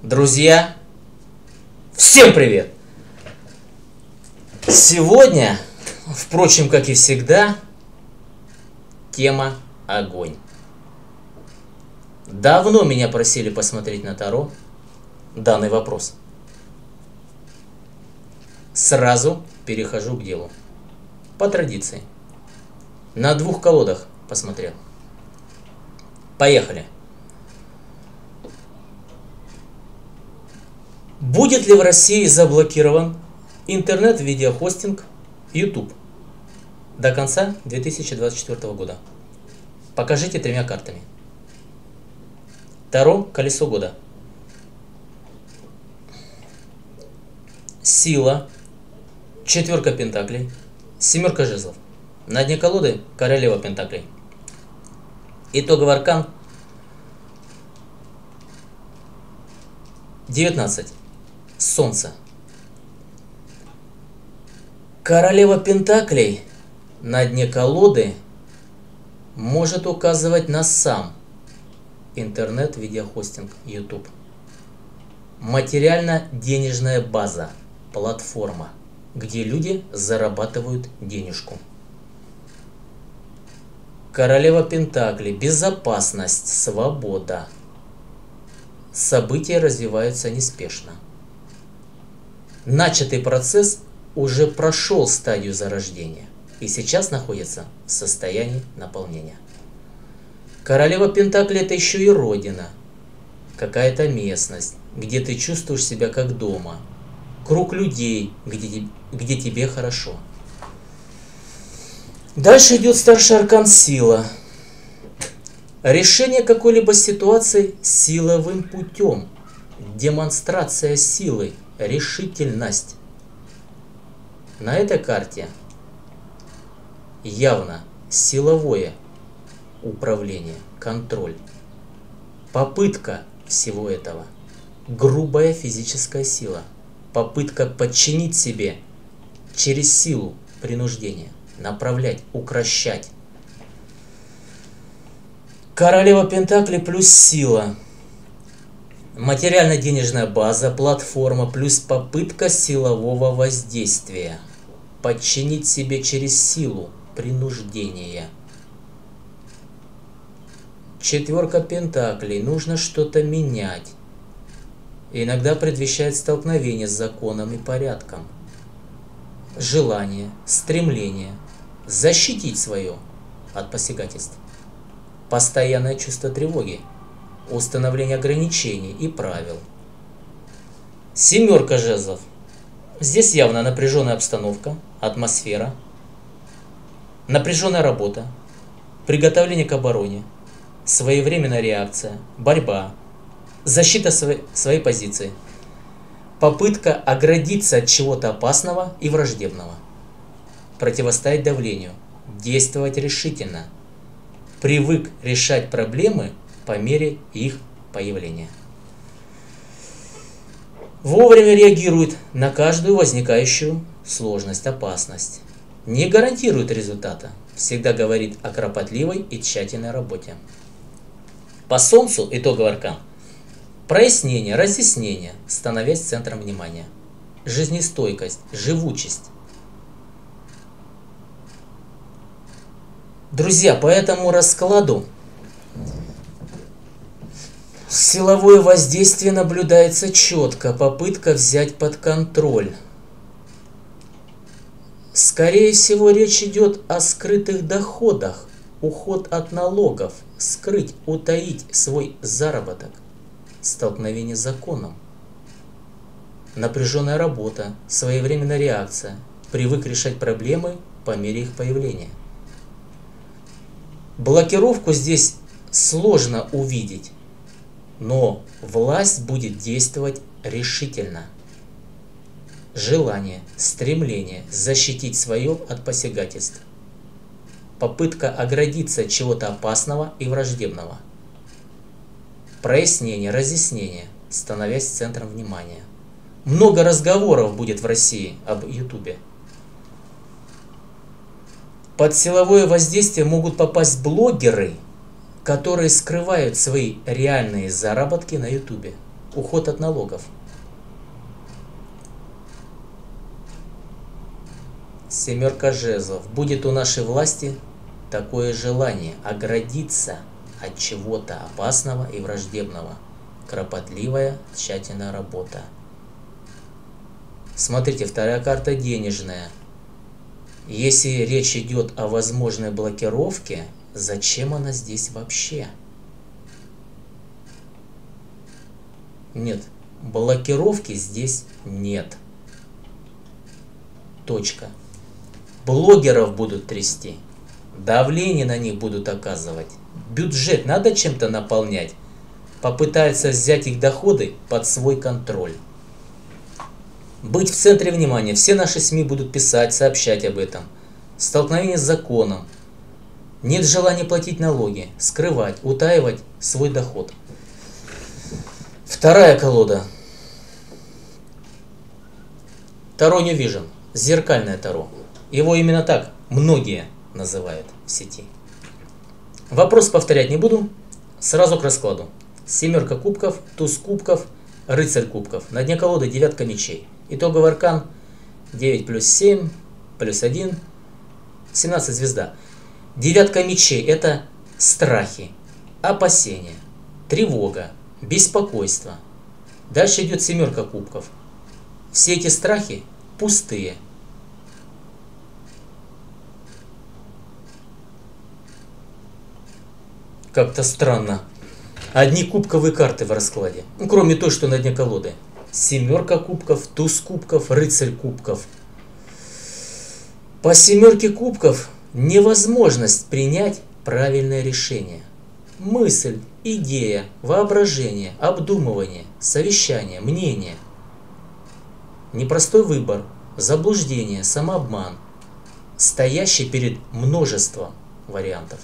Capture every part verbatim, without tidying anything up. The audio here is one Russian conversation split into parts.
Друзья, всем привет! Сегодня, впрочем, как и всегда, тема огонь. Давно меня просили посмотреть на Таро данный вопрос. Сразу перехожу к делу. По традиции. На двух колодах посмотрел. Поехали. Будет ли в России заблокирован интернет-видеохостинг YouTube до конца две тысячи двадцать четвёртого года? Покажите тремя картами. Таро колесо года. Сила, четверка пентаклей, семерка жезлов. На дне колоды королева пентаклей. Итоговый аркан девятнадцать. Солнце. Королева пентаклей на дне колоды может указывать на сам интернет-видеохостинг YouTube. Материально-денежная база, платформа, где люди зарабатывают денежку. Королева пентаклей, безопасность, свобода. События развиваются неспешно. Начатый процесс уже прошел стадию зарождения и сейчас находится в состоянии наполнения. Королева пентаклей — это еще и родина, какая-то местность, где ты чувствуешь себя как дома, круг людей, где, где тебе хорошо. Дальше идет старший аркан сила. Решение какой-либо ситуации силовым путем, демонстрация силы, решительность. На этой карте явно силовое управление, контроль, попытка всего этого, грубая физическая сила, попытка подчинить себе через силу, принуждение, направлять, укрощать. Королева пентаклей плюс сила. Материально-денежная база, платформа плюс попытка силового воздействия. Подчинить себе через силу, принуждение. Четверка пентаклей. Нужно что-то менять. Иногда предвещает столкновение с законом и порядком. Желание, стремление защитить свое от посягательств. Постоянное чувство тревоги. Установление ограничений и правил. Семерка жезлов. Здесь явно напряженная обстановка, атмосфера, напряженная работа, приготовление к обороне, своевременная реакция, борьба, защита своей, своей позиции, попытка оградиться от чего-то опасного и враждебного, противостоять давлению, действовать решительно, привык решать проблемы по мере их появления. Вовремя реагирует на каждую возникающую сложность, опасность. Не гарантирует результата, всегда говорит о кропотливой и тщательной работе. По Солнцу итоговый аркан. Прояснение, разъяснение, становясь центром внимания. Жизнестойкость, живучесть. Друзья, по этому раскладу силовое воздействие наблюдается четко, попытка взять под контроль. Скорее всего, речь идет о скрытых доходах, уход от налогов, скрыть, утаить свой заработок, столкновение с законом, напряженная работа, своевременная реакция, привык решать проблемы по мере их появления. Блокировку здесь сложно увидеть. Но власть будет действовать решительно. Желание, стремление защитить свое от посягательств. Попытка оградиться от чего-то опасного и враждебного. Прояснение, разъяснение, становясь центром внимания. Много разговоров будет в России об Ютубе. Под силовое воздействие могут попасть блогеры, которые скрывают свои реальные заработки на ютубе. уход от налогов. Семерка жезлов. Будет у нашей власти такое желание оградиться от чего-то опасного и враждебного. Кропотливая, тщательная работа. Смотрите, вторая карта денежная. Если речь идет о возможной блокировке, зачем она здесь вообще? Нет, блокировки здесь нет. Точка. Блогеров будут трясти, давление на них будут оказывать, бюджет надо чем-то наполнять, попытаются взять их доходы под свой контроль. Быть в центре внимания, все наши СМИ будут писать, сообщать об этом. Столкновение с законом, нет желания платить налоги, скрывать, утаивать свой доход. Вторая колода. Таро New Vision, зеркальное таро. Его именно так многие называют в сети. Вопрос повторять не буду, сразу к раскладу. Семерка кубков, туз кубков, рыцарь кубков. На дне колоды девятка мечей. Итоговый аркан девять плюс семь плюс один, семнадцать звезда. Девятка мечей – это страхи, опасения, тревога, беспокойство. Дальше идет семерка кубков. Все эти страхи пустые. Как-то странно. Одни кубковые карты в раскладе. Ну, кроме той, что на дне колоды. Семерка кубков, туз кубков, рыцарь кубков. По семерке кубков невозможность принять правильное решение. Мысль, идея, воображение, обдумывание, совещание, мнение. Непростой выбор, заблуждение, самообман, стоящий перед множеством вариантов.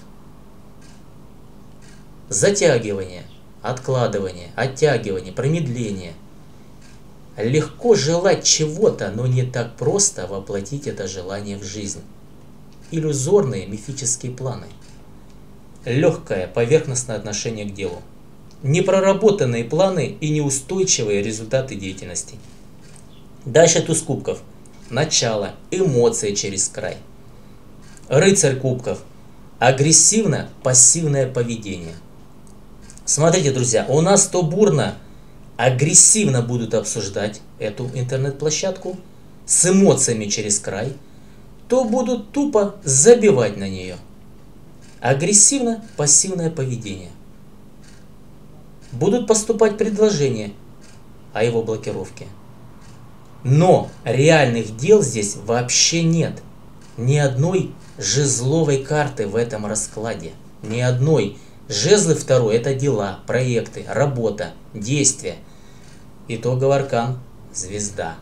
Затягивание, откладывание, оттягивание, промедление. Легко желать чего-то, но не так просто воплотить это желание в жизнь. Иллюзорные мифические планы. Легкое поверхностное отношение к делу. Непроработанные планы и неустойчивые результаты деятельности. Дальше туз кубков. Начало, эмоции через край. Рыцарь кубков. Агрессивно-пассивное поведение. Смотрите, друзья, у нас то бурно, агрессивно будут обсуждать эту интернет-площадку с эмоциями через край, то будут тупо забивать на нее. Агрессивно-пассивное поведение. Будут поступать предложения о его блокировке. Но реальных дел здесь вообще нет. Ни одной жезловой карты в этом раскладе. Ни одной. Жезлы второй – это дела, проекты, работа, действия. Итоговый аркан – звезда.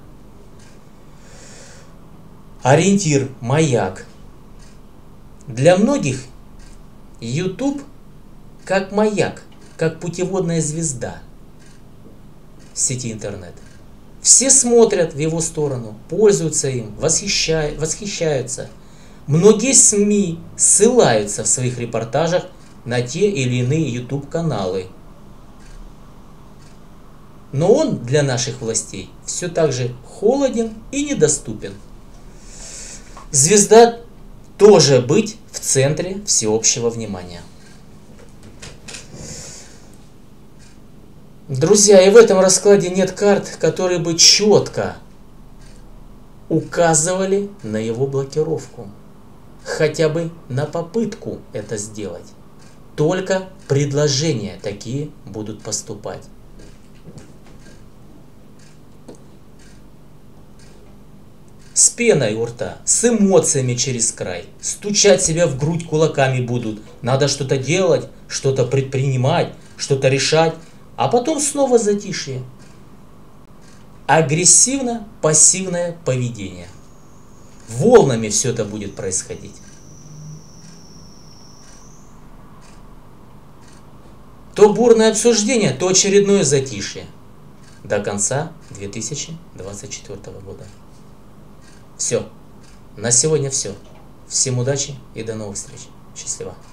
Ориентир – маяк. Для многих YouTube как маяк, как путеводная звезда в сети интернет. Все смотрят в его сторону, пользуются им, восхищают, восхищаются. Многие СМИ ссылаются в своих репортажах на те или иные YouTube-каналы. Но он для наших властей все так же холоден и недоступен. Звезда тоже быть в центре всеобщего внимания. Друзья, и в этом раскладе нет карт, которые бы четко указывали на его блокировку. Хотя бы на попытку это сделать. Только предложения такие будут поступать. С пеной у рта, с эмоциями через край. Стучать себя в грудь кулаками будут. Надо что-то делать, что-то предпринимать, что-то решать. А потом снова затишье. Агрессивно-пассивное поведение. Волнами все это будет происходить. То бурное обсуждение, то очередное затишье. До конца две тысячи двадцать четвёртого года. Все. На сегодня все. Всем удачи и до новых встреч. Счастливо.